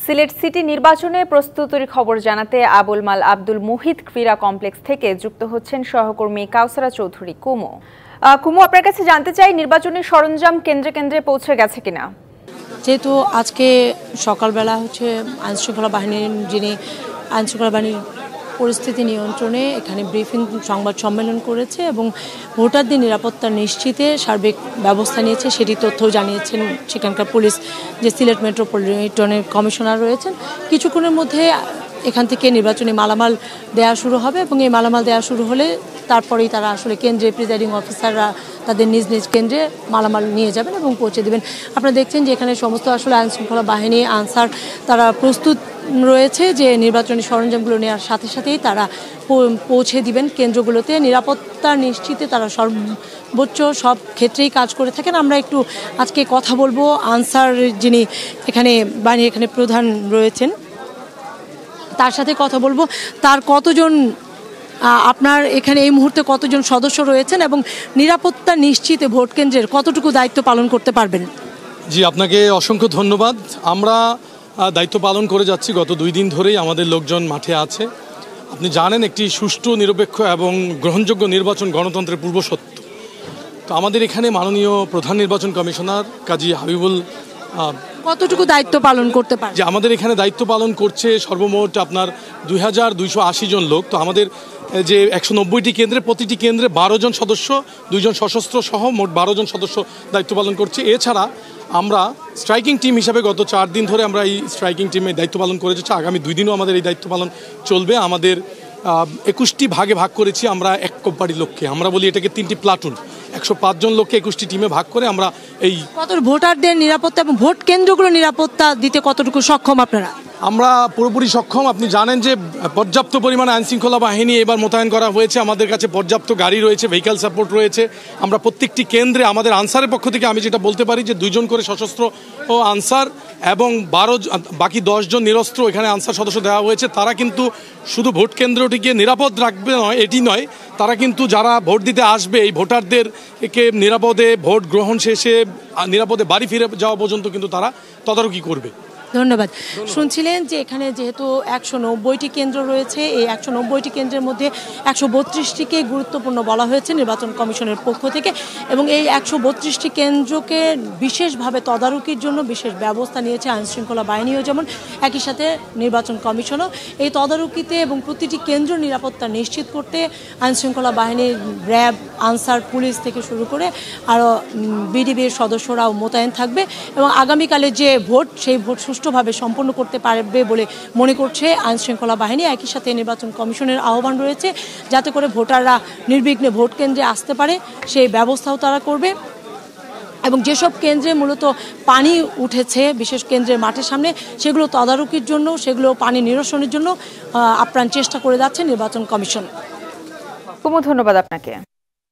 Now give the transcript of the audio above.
Sylhet city নির্বাচনে প্রস্তুতির খবর জানাতে আবুল মাল আব্দুল মুহিত ক্রীড়া কমপ্লেক্স থেকে যুক্ত হচ্ছেন সহকর্মী কাউসারা চৌধুরী কুমু। কুমু, আপনার কাছে জানতে চাই, নির্বাচনের সরঞ্জাম কেন্দ্রে কেন্দ্রে পৌঁছে গেছে কিনা? যেহেতু আজকে সকালবেলা আইনশৃঙ্খলা বাহিনীর পরিস্থিতি নিয়ন্ত্রণে এখানে ব্রিফিং সংবাদ সম্মেলন করেছে এবং ভোটারদের নিরাপত্তা নিশ্চিতে সার্বিক ব্যবস্থা নিয়েছে, সেটি তথ্যও জানিয়েছেন সেখানকার পুলিশ যে সিলেট মেট্রোপলিটনের কমিশনার রয়েছেন। কিছুক্ষণের মধ্যে এখান থেকে নির্বাচনী মালামাল দেওয়া শুরু হবে এবং এই মালামাল দেওয়া শুরু হলে তারপরেই তারা আসলে কেন্দ্রে প্রিজাইডিং অফিসাররা তাদের নিজ নিজ কেন্দ্রে মালামাল নিয়ে যাবেন এবং পৌঁছে দেবেন। আপনারা দেখছেন যে এখানে সমস্ত আসলে আইনশৃঙ্খলা বাহিনী আনসার তারা প্রস্তুত রয়েছে যে নির্বাচনী সরঞ্জামগুলো নেওয়ার সাথে সাথেই তারা পৌঁছে দিবেন কেন্দ্রগুলোতে। নিরাপত্তা নিশ্চিতে তারা সর্বোচ্চ সব ক্ষেত্রেই কাজ করে থাকেন। আমরা একটু আজকে কথা বলবো আনসার যিনি এখানে প্রধান রয়েছেন তার সাথে কথা বলবো। তার কতজন আপনার এখানে এই মুহূর্তে কতজন সদস্য রয়েছেন এবং নিরাপত্তা নিশ্চিতে ভোট কেন্দ্রের কতটুকু দায়িত্ব পালন করতে পারবেন? জি, আপনাকে অসংখ্য ধন্যবাদ। আমরা দায়িত্ব পালন করে যাচ্ছি, গত 2 দিন ধরেই আমাদের লোকজন মাঠে আছে। আপনি জানেন, একটি সুষ্ঠু নিরপেক্ষ এবং গ্রহণযোগ্য নির্বাচন গণতন্ত্রের পূর্বশর্ত। তো আমাদের এখানে মাননীয় প্রধান নির্বাচন কমিশনার কাজী হাবিবুল কতটুকু দায়িত্ব পালন করতে পারে? যে আমাদের এখানে দায়িত্ব পালন করছে সর্বমোট আপনার 2280 জন লোক। তো আমাদের যে 190টি কেন্দ্রে, প্রতিটি কেন্দ্রে 12 জন সদস্য, 2 জন সশস্ত্র সহ মোট 12 জন সদস্য দায়িত্ব পালন করছে। এছাড়া আমরা স্ট্রাইকিং টিম হিসাবে গত 4 দিন ধরে আমরা এই স্ট্রাইকিং টিমে দায়িত্ব পালন করে যাচ্ছি। আগামী 2 দিনও আমাদের এই দায়িত্ব পালন চলবে। আমাদের 21টি ভাগে ভাগ করেছি আমরা এক কোম্পানির লোককে। আমরা বলি এটাকে 3টি প্লাটুন। 105 জন লোককে 21টি টিমে ভাগ করে আমরা এই ভোটারদের নিরাপত্তা এবং ভোট কেন্দ্রগুলো নিরাপত্তা দিতে কতটুকু সক্ষম আপনারা? আমরা পুরোপুরি সক্ষম। আপনি জানেন যে পর্যাপ্ত পরিমাণে আইনশৃঙ্খলা বাহিনী এবার মোতায়েন করা হয়েছে। আমাদের কাছে পর্যাপ্ত গাড়ি রয়েছে, ভেহিক্যাল সাপোর্ট রয়েছে। আমরা প্রত্যেকটি কেন্দ্রে আমাদের আনসারের পক্ষ থেকে আমি যেটা বলতে পারি যে 2 জন করে সশস্ত্র ও আনসার এবং বাকি 10 জন নিরস্ত্র এখানে আনসার সদস্য দেওয়া হয়েছে। তারা কিন্তু শুধু ভোট কেন্দ্রটিকে নিরাপদ রাখবে এটি নয়, তারা কিন্তু যারা ভোট দিতে আসবে এই ভোটারদেরকে নিরাপদে ভোট গ্রহণ শেষে নিরাপদে বাড়ি ফিরে যাওয়া পর্যন্ত কিন্তু তারা তদারকি করবে। ধন্যবাদ। শুনছিলেন যে এখানে যেহেতু 190টি কেন্দ্র রয়েছে, এই 190টি কেন্দ্রের মধ্যে 132টিকে গুরুত্বপূর্ণ বলা হয়েছে নির্বাচন কমিশনের পক্ষ থেকে এবং এই 132টি কেন্দ্রকে বিশেষভাবে তদারকির জন্য বিশেষ ব্যবস্থা নিয়েছে আইনশৃঙ্খলা বাহিনীও, যেমন একই সাথে নির্বাচন কমিশনও। এই তদারকিতে এবং প্রতিটি কেন্দ্র নিরাপত্তা নিশ্চিত করতে আইনশৃঙ্খলা বাহিনীর র্যাব, আনসার, পুলিশ থেকে শুরু করে আরও বিডিবির সদস্যরাও মোতায়েন থাকবে এবং আগামীকালে যে ভোট, সেই ভোট সুষ্ঠুভাবে সম্পন্ন করতে পারবে বলে মনে করছে আইনশৃঙ্খলা বাহিনী। একই সাথে নির্বাচন কমিশনের আহ্বান রয়েছে যাতে করে ভোটাররা নির্বিঘ্নে ভোট কেন্দ্রে আসতে পারে, সেই ব্যবস্থাও তারা করবে। এবং যেসব কেন্দ্রে মূলত পানি উঠেছে বিশেষ কেন্দ্রের মাঠের সামনে, সেগুলো তদারকির জন্য, সেগুলো পানি নিরসনের জন্য আপ্রাণ চেষ্টা করে যাচ্ছে নির্বাচন কমিশন। ধন্যবাদ আপনাকে।